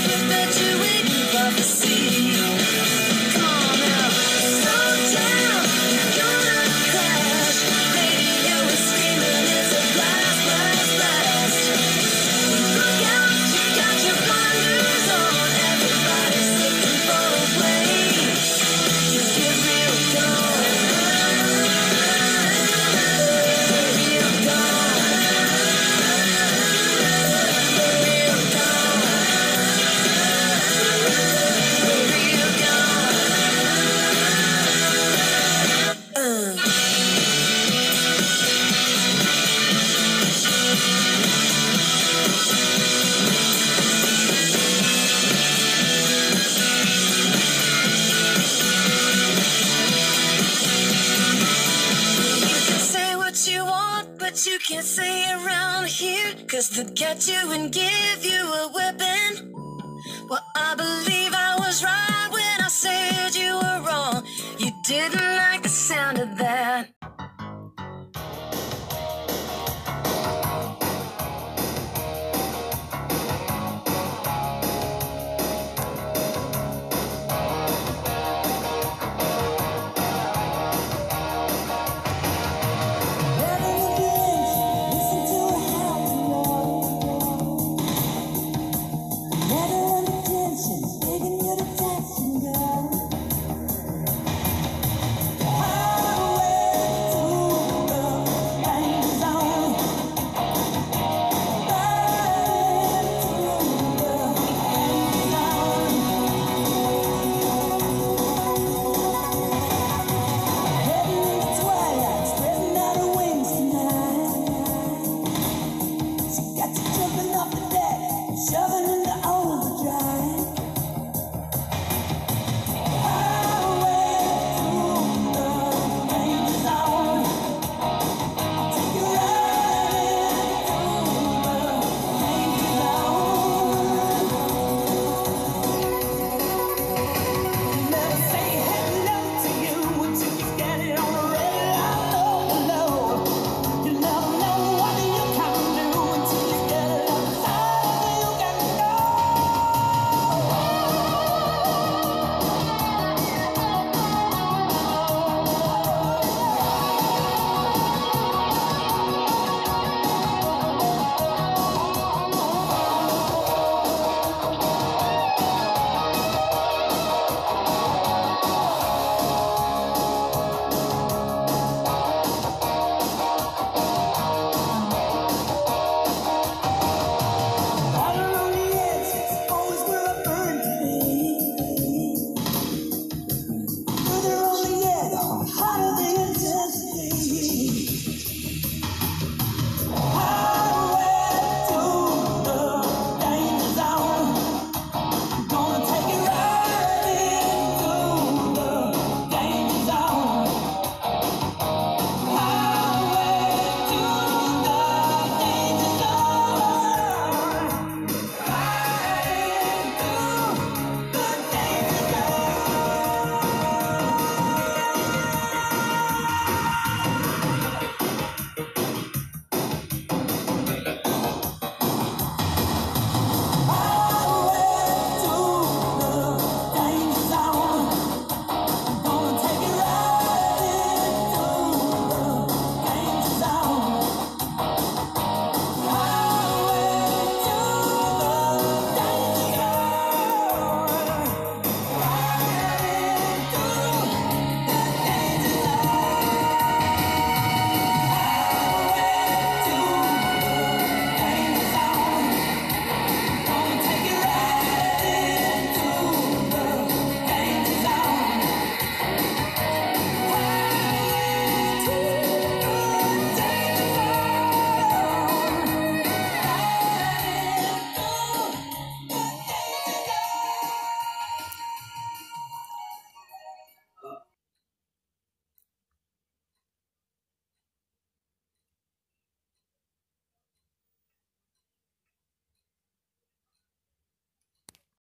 perpetuating prophecy. Come on now, slow down, you're gonna crash. Radio is screaming, it's a blast, blast, blast. Look out, you got your blinders on. Everybody's looking for a way. Just get real gone. Real gone. Real gone. Real gone. Say what you want, but you can't say around here, 'cause they'll catch you and give you